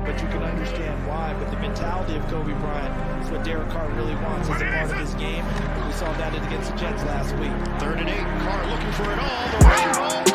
but you can understand why. But the mentality of Kobe Bryant is what Derek Carr really wants as a part of his game. We saw that against the Jets last week. 3rd and 8, Carr looking for it all. The rainbow.